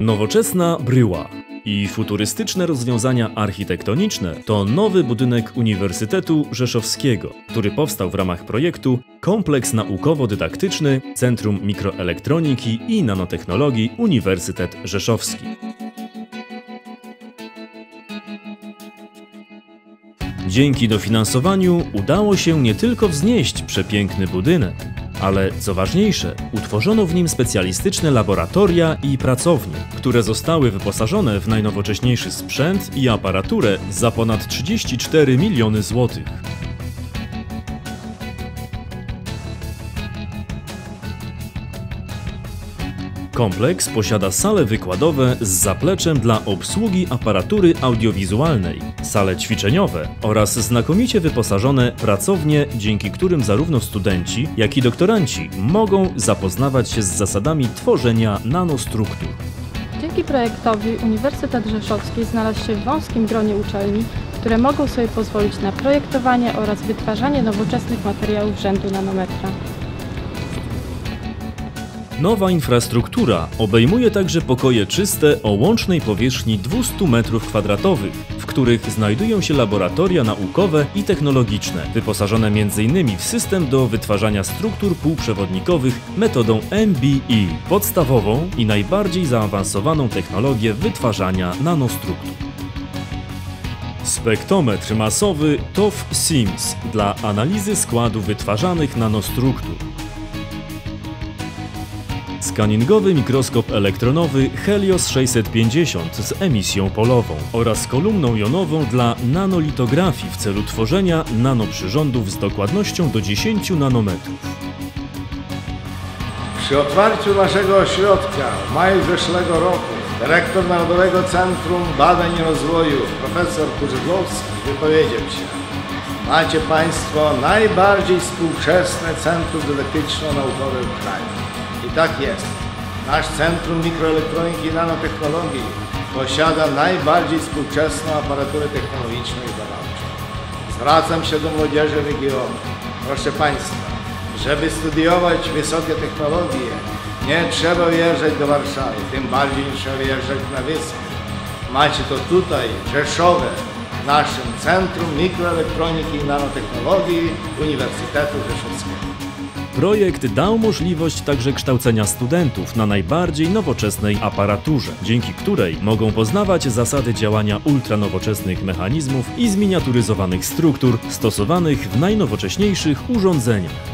Nowoczesna bryła i futurystyczne rozwiązania architektoniczne to nowy budynek Uniwersytetu Rzeszowskiego, który powstał w ramach projektu Kompleks Naukowo-Dydaktyczny Centrum Mikroelektroniki i Nanotechnologii Uniwersytet Rzeszowski. Dzięki dofinansowaniu udało się nie tylko wznieść przepiękny budynek, ale co ważniejsze, utworzono w nim specjalistyczne laboratoria i pracownie, które zostały wyposażone w najnowocześniejszy sprzęt i aparaturę za ponad 34 miliony złotych. Kompleks posiada sale wykładowe z zapleczem dla obsługi aparatury audiowizualnej, sale ćwiczeniowe oraz znakomicie wyposażone pracownie, dzięki którym zarówno studenci, jak i doktoranci mogą zapoznawać się z zasadami tworzenia nanostruktur. Dzięki projektowi Uniwersytet Rzeszowski znalazł się w wąskim gronie uczelni, które mogą sobie pozwolić na projektowanie oraz wytwarzanie nowoczesnych materiałów rzędu nanometra. Nowa infrastruktura obejmuje także pokoje czyste o łącznej powierzchni 200 m², w których znajdują się laboratoria naukowe i technologiczne, wyposażone m.in. w system do wytwarzania struktur półprzewodnikowych metodą MBE, podstawową i najbardziej zaawansowaną technologię wytwarzania nanostruktur. Spektrometr masowy TOF-SIMS dla analizy składu wytwarzanych nanostruktur. Skaningowy mikroskop elektronowy Helios 650 z emisją polową oraz kolumną jonową dla nanolitografii w celu tworzenia nanoprzyrządów z dokładnością do 10 nanometrów. Przy otwarciu naszego ośrodka w maju zeszłego roku dyrektor Narodowego Centrum Badań i Rozwoju profesor Kurzydłowski wypowiedział się: macie Państwo najbardziej współczesne centrum dydaktyczno-naukowe w kraju. I tak jest. Nasz Centrum Mikroelektroniki i Nanotechnologii posiada najbardziej współczesną aparaturę technologiczną i badawczą. Zwracam się do młodzieży regionu. Proszę Państwa, żeby studiować wysokie technologie, nie trzeba wyjeżdżać do Warszawy, tym bardziej nie trzeba wyjeżdżać na Wyspę. Macie to tutaj, w Rzeszowie, w naszym Centrum Mikroelektroniki i Nanotechnologii Uniwersytetu Rzeszowskiego. Projekt dał możliwość także kształcenia studentów na najbardziej nowoczesnej aparaturze, dzięki której mogą poznawać zasady działania ultranowoczesnych mechanizmów i zminiaturyzowanych struktur stosowanych w najnowocześniejszych urządzeniach.